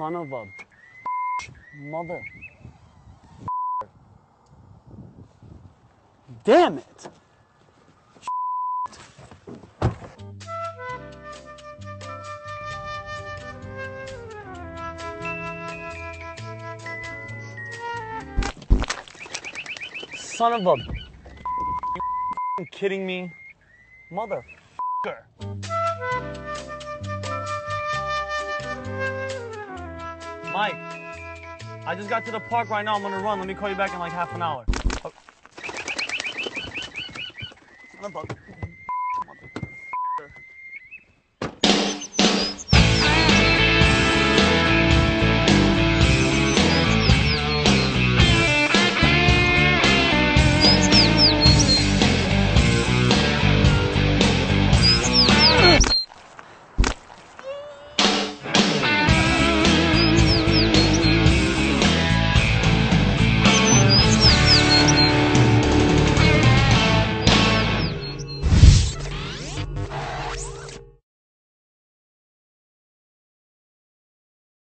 Son of a mother. Damn it! Son of a... You kidding me? Mother. Mike, I just got to the park right now. I'm gonna run. Let me call you back in like half an hour. Oh. Son of a...